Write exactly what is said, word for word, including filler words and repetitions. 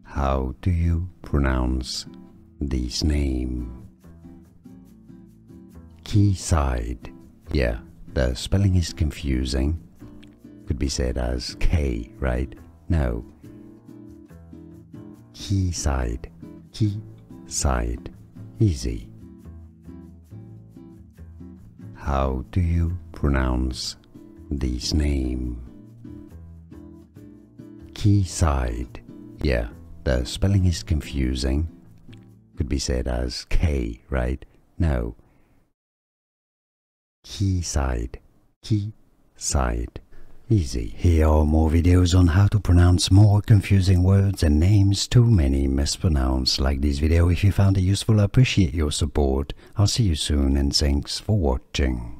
How do you pronounce this name? Quayside. Yeah, the spelling is confusing. Could be said as K, right? No. Quayside. Quayside. Easy. How do you pronounce this name? Quayside. Yeah, the spelling is confusing. Could be said as K, right? No. Quayside. Quayside. Easy. Here are more videos on how to pronounce more confusing words and names too many mispronounced. Like this video if you found it useful. I appreciate your support. I'll see you soon and thanks for watching.